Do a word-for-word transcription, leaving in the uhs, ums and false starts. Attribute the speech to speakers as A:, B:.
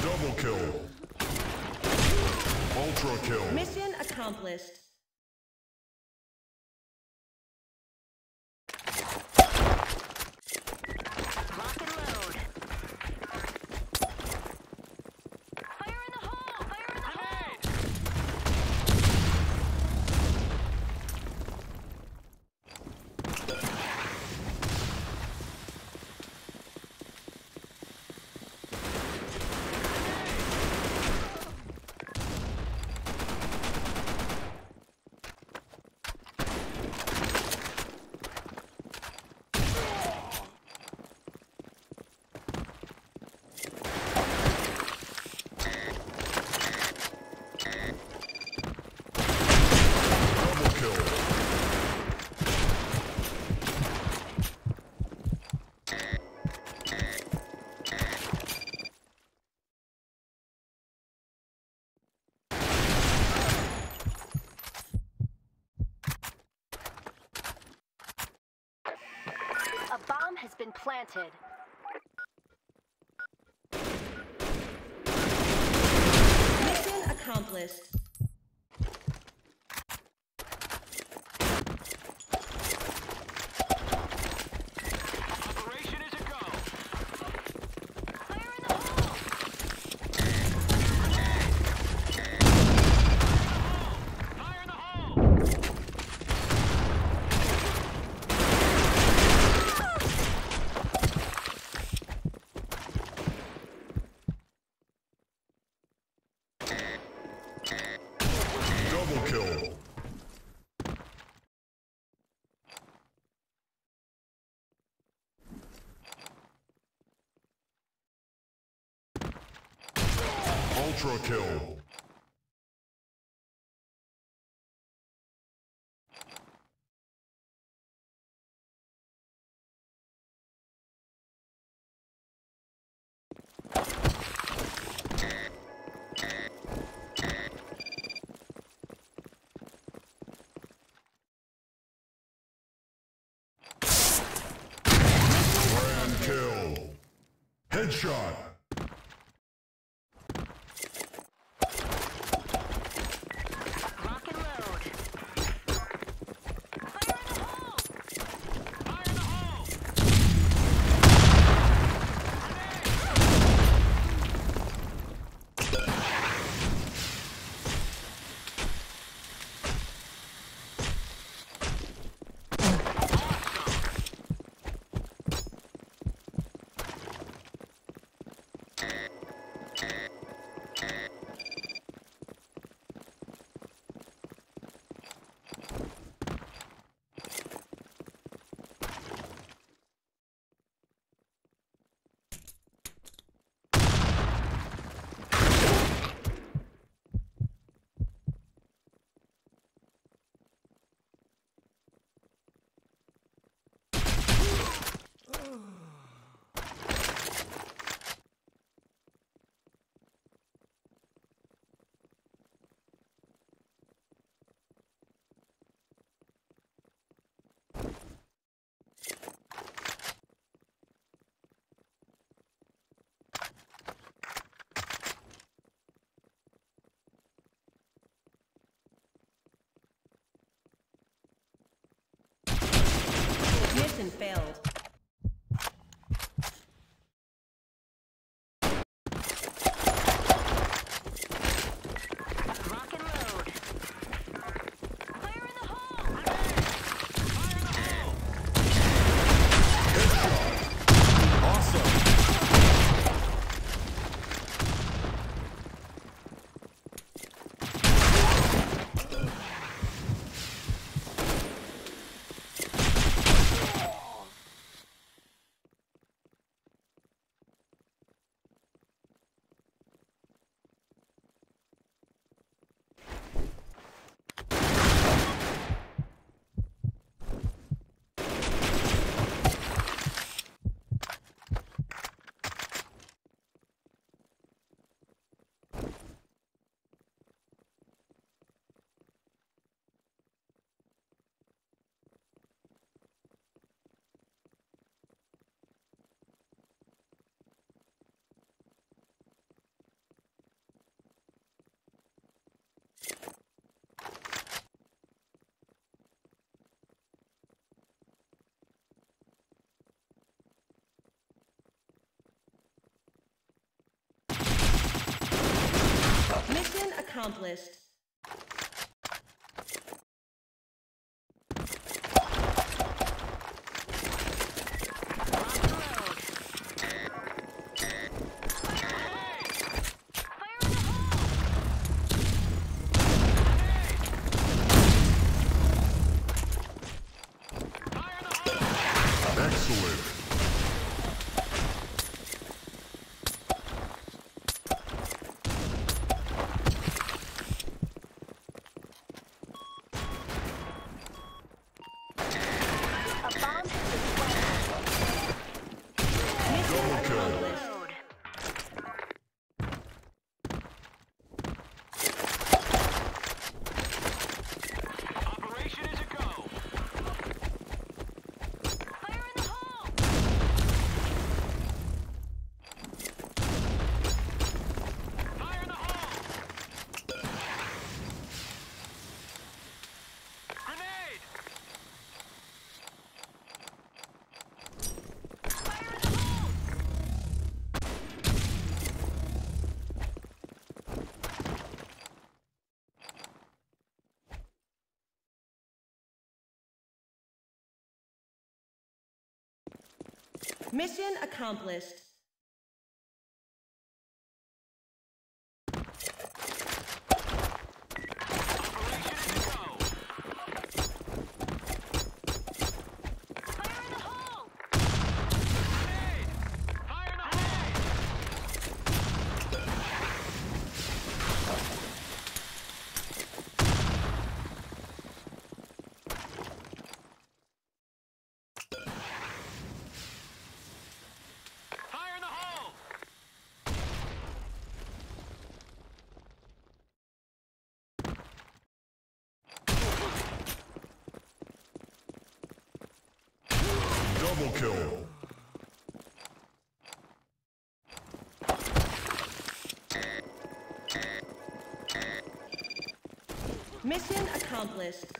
A: Double kill. Ultra kill.
B: Mission accomplished.
C: Lock and load. Fire in the hole! Fire in the hole! A bomb has been planted.
B: Mission accomplished.
D: Operation is a go.
C: Fire in the hole!
D: Fire in the hole.
A: Double kill. Ultra kill. Grand kill. Headshot.
C: Lock and load. Fire in the hole!
D: Fire in the hole.
B: accomplished.
A: Excellent. Double kill.
D: Operation is a go.
C: Fire in the hole!
D: Fire in the hole! Grenade!
C: Fire in the hole!
B: Mission accomplished.
D: Operation is a go.
C: Fire in the hole!
D: Grenade! Fire in the hole! Fire in the hole!
A: Double kill.
B: Mission accomplished.